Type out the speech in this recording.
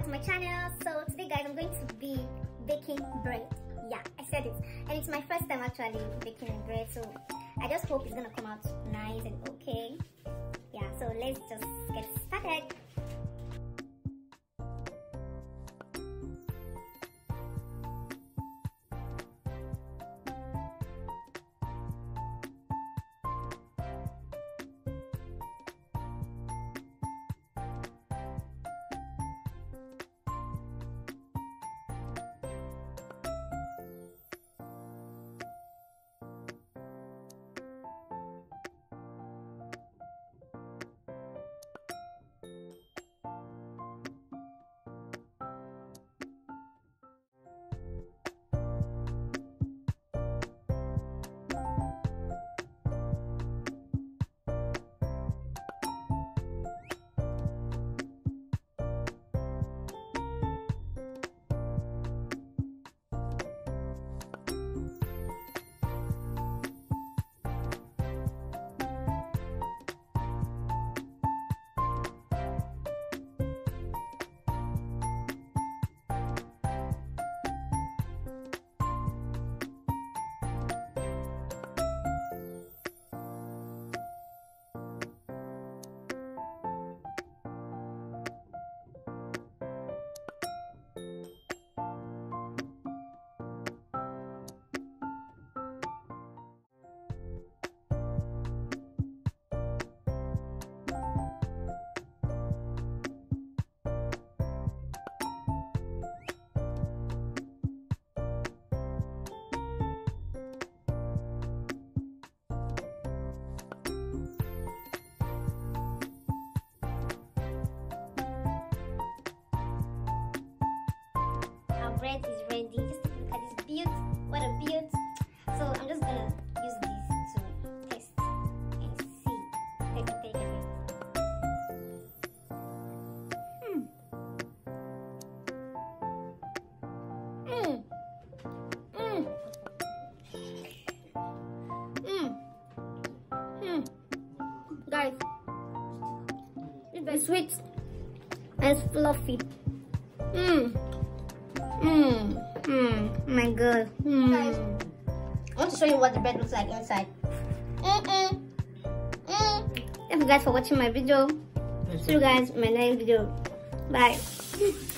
to my channel. So today guys, I'm going to be baking bread. Yeah, I said it, and it's my first time actually baking bread, so I just hope it's gonna come out nice and okay. Yeah, so let's just get started. Bread is ready. Just take a look at this beaut. What a beaut. So I'm just gonna use this to test and see. Take it. Guys, it's very sweet and fluffy. My god. Guys, I want to show you what the bread looks like inside. Thank you guys for watching my video. See you guys in my next video. Bye.